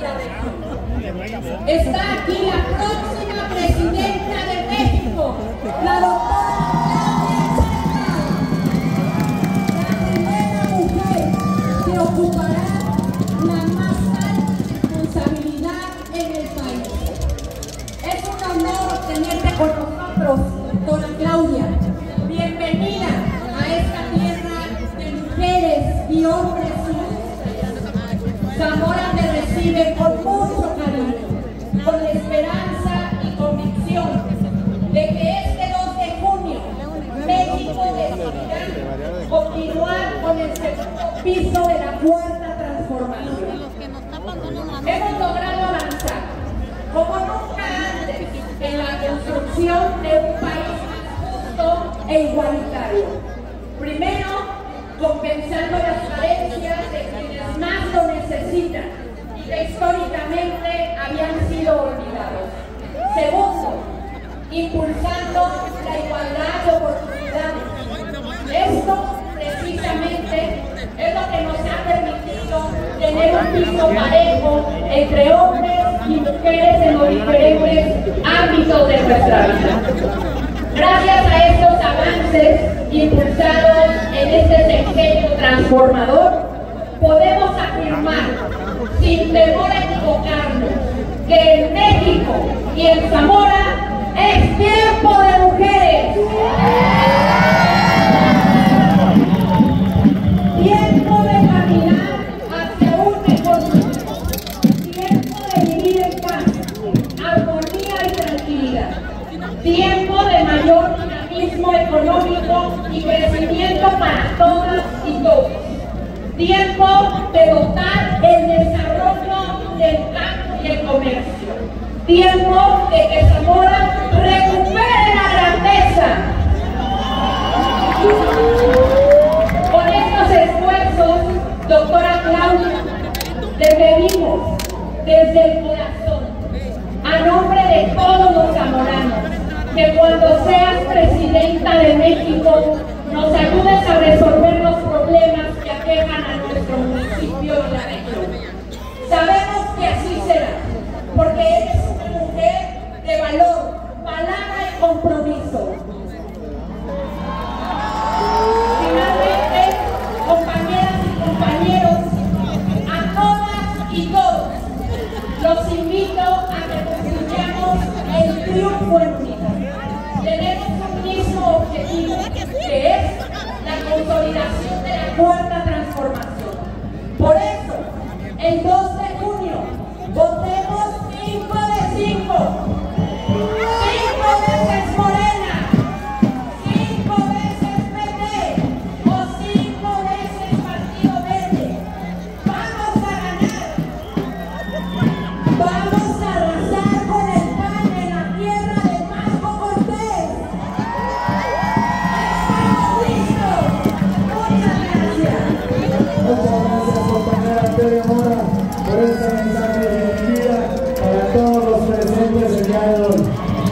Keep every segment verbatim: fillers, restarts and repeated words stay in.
nuestra región. Está aquí la próxima presidenta de México, la doctora Claudia Sheinbaum, la primera mujer que ocupará la más alta responsabilidad en el país. Es un honor tenerte con nosotros, doctora Claudia. Bienvenida a esta tierra de mujeres y hombres ilustres. Zamora te recibe con mucho cariño, con la esperanza y convicción de que este dos de junio México decidirá continuar con el segundo piso de la cuarta transformación. Hemos logrado avanzar como nunca antes en la construcción de un país justo e igualitario. Primero, compensando las carencias de quienes más lo necesitan y que históricamente habían sido olvidados. Segundo, impulsando la igualdad de oportunidades. Esto, precisamente, es lo que nos ha permitido tener un piso parejo entre hombres y mujeres en los diferentes ámbitos de nuestra vida. Gracias a estos avances impulsados en este sexenio transformador, podemos afirmar, sin temor a equivocarnos, que en México y en Zamora es tiempo de mujeres. Tiempo de caminar hacia un mejor mundo. Tiempo de vivir en paz, armonía y tranquilidad. Tiempo de mayor dinamismo económico y crecimiento para todas y todos. Tiempo de dotar el desarrollo del campo y el comercio. Tiempo de que Zamora recupere la grandeza. Con estos esfuerzos, doctora Claudia, te pedimos desde el corazón, a nombre de todos los zamoranos, que cuando seas presidenta de México nos ayudes a resolver los problemas que aquejan a nuestro municipio y la región. Sabemos que así será, porque eres una mujer de valor, palabra y compromiso. Finalmente, compañeras y compañeros, a todas y todos, los invito a que construyamos el triunfo en unidad. Tenemos un mismo objetivo, que es la consolidación de la cuarta transformación. Por eso, el dos de junio, votemos cinco de cinco. Cinco veces Morena, cinco veces P T o cinco veces Partido Verde. Vamos a ganar. Vamos a arrasar con el P A N en la tierra de Marco Cortés. ¡Estamos listos! Muchas gracias. Muchas gracias, compañera Antonio Mora, por este mensaje de bienvenida para todos los presentes el día de hoy.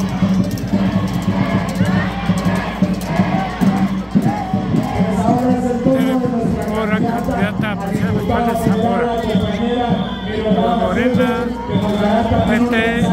Pues ahora es el turno de nuestra Ahora candidata presidencial de Zamora, compañera Morena, P T